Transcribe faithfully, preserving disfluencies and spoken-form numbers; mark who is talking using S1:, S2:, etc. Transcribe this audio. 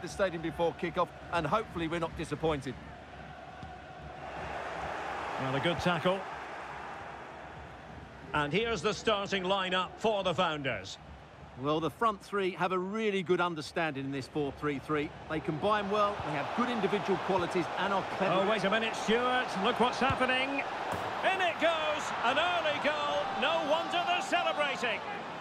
S1: the stadium before kick-off, and hopefully we're not disappointed.
S2: Well, a good tackle. And here's the starting lineup for the Founders.
S1: Well, the front three have a really good understanding in this four three three. They combine well, they have good individual qualities and are clever.
S2: Oh, wait a minute, Stuart. Look what's happening. In it goes. An early goal. No wonder they're celebrating.